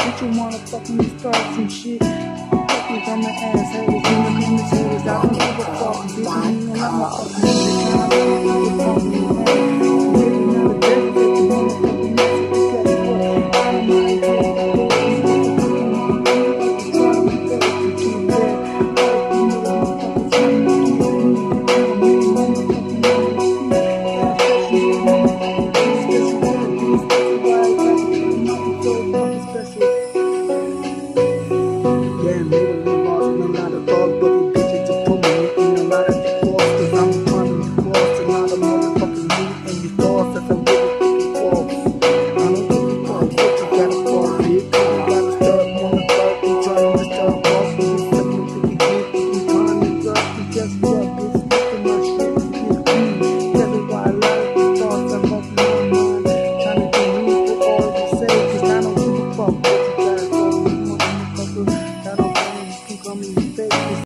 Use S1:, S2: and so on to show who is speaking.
S1: Bitch, you wanna fucking start some shit. Fucking from the ass haters, in the comments haters. I don't give a fuck, bitch. Me and I'm a fucking bitch.